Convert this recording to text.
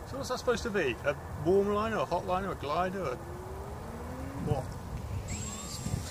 So what's that supposed to be? A warm liner, a hot liner, a glider, or what?